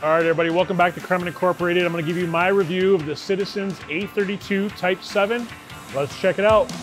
All right, everybody, welcome back to Kremin Incorporated. I'm going to give you my review of the Citizen's A32 Type 7. Let's check it out.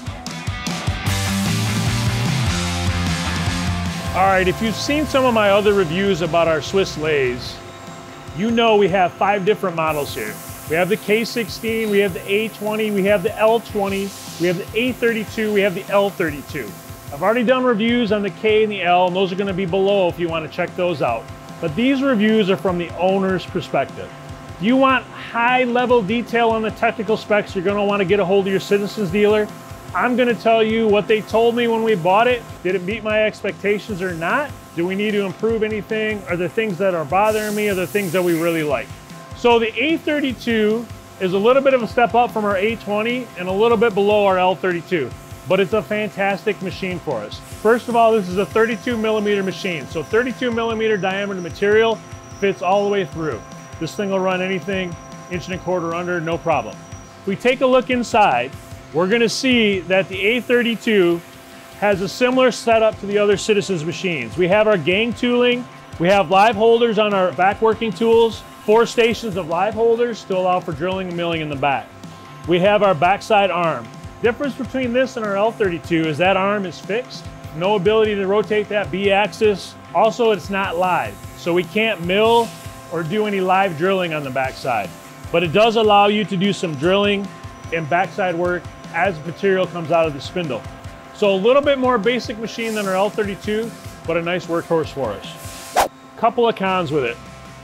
All right, if you've seen some of my other reviews about our Swiss lathes, you know we have 5 different models here. We have the K16, we have the A20, we have the L20, we have the A32, we have the L32. I've already done reviews on the K and the L, and those are going to be below if you want to check those out. But these reviews are from the owner's perspective. If you want high-level detail on the technical specs, you're going to want to get a hold of your Citizens dealer. I'm going to tell you what they told me when we bought it. Did it meet my expectations or not? Do we need to improve anything? Are there things that are bothering me? Are there things that we really like? So the A32 is a little bit of a step up from our A20 and a little bit below our L32. But it's a fantastic machine for us. First of all, this is a 32 millimeter machine. So 32 millimeter diameter material fits all the way through. This thing will run anything 1.25 inches under, no problem. If we take a look inside, we're gonna see that the A32 has a similar setup to the other Citizens machines. We have our gang tooling, we have live holders on our back working tools, 4 stations of live holders to allow for drilling and milling in the back. We have our backside arm. Difference between this and our L32 is that arm is fixed, no ability to rotate that B-axis. Also, it's not live, so we can't mill or do any live drilling on the backside. But it does allow you to do some drilling and backside work as material comes out of the spindle. So a little bit more basic machine than our L32, but a nice workhorse for us. Couple of cons with it.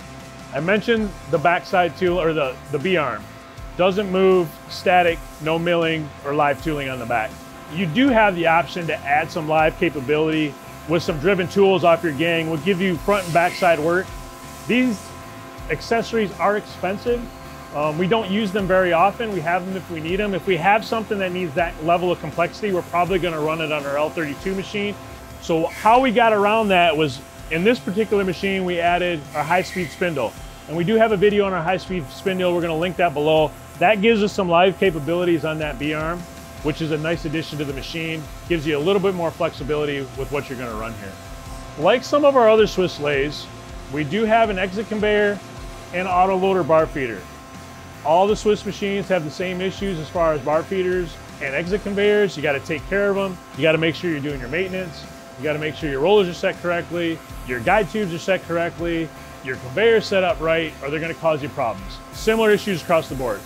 I mentioned the backside tool, or the B-arm. Doesn't move, static, no milling or live tooling on the back. You do have the option to add some live capability with some driven tools off your gang. Will give you front and backside work. These accessories are expensive. We don't use them very often. We have them if we need them. If we have something that needs that level of complexity, we're probably gonna run it on our L32 machine. So how we got around that was, in this particular machine, we added our high-speed spindle. And we do have a video on our high-speed spindle. We're gonna link that below. That gives us some live capabilities on that B-arm, which is a nice addition to the machine. Gives you a little bit more flexibility with what you're gonna run here. Like some of our other Swiss lathes, we do have an exit conveyor and auto loader bar feeder. All the Swiss machines have the same issues as far as bar feeders and exit conveyors. You gotta take care of them. You gotta make sure you're doing your maintenance. You gotta make sure your rollers are set correctly, your guide tubes are set correctly, your conveyor set up right, or they're gonna cause you problems. Similar issues across the board.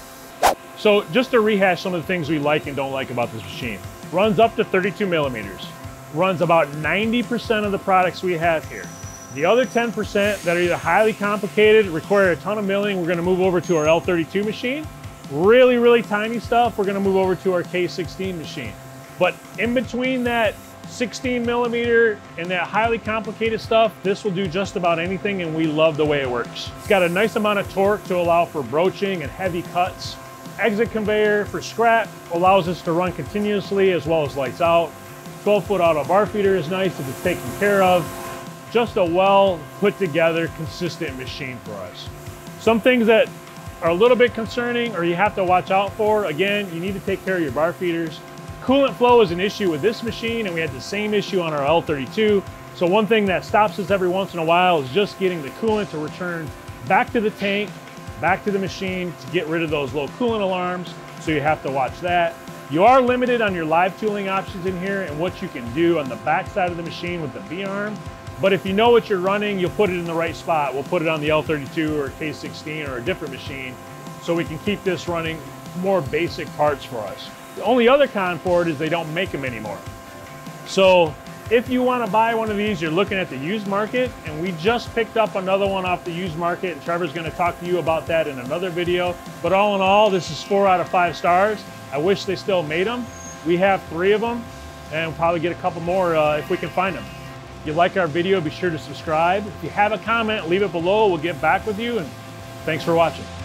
So just to rehash some of the things we like and don't like about this machine. Runs up to 32 millimeters. Runs about 90% of the products we have here. The other 10% that are either highly complicated, require a ton of milling, we're gonna move over to our L32 machine. Really, really tiny stuff, we're gonna move over to our K16 machine. But in between that 16 millimeter and that highly complicated stuff, this will do just about anything, and we love the way it works. It's got a nice amount of torque to allow for broaching and heavy cuts. Exit conveyor for scrap allows us to run continuously as well as lights out. 12-foot auto bar feeder is nice if it's taken care of. Just a well put together, consistent machine for us. Some things that are a little bit concerning or you have to watch out for, again, you need to take care of your bar feeders. Coolant flow is an issue with this machine, and we had the same issue on our L32. So one thing that stops us every once in a while is just getting the coolant to return back to the tank, back to the machine to get rid of those low coolant alarms. So you have to watch that. You are limited on your live tooling options in here and what you can do on the back side of the machine with the B-arm. But if you know what you're running, you'll put it in the right spot. We'll put it on the L32 or K16 or a different machine so we can keep this running more basic parts for us. The only other con for it is they don't make them anymore. So if you want to buy one of these, you're looking at the used market, and we just picked up another one off the used market, and Trevor's going to talk to you about that in another video. But all in all, this is 4 out of 5 stars. I wish they still made them. We have 3 of them, and we'll probably get a couple more if we can find them. If you like our video, be sure to subscribe. If you have a comment, leave it below. We'll get back with you, and thanks for watching.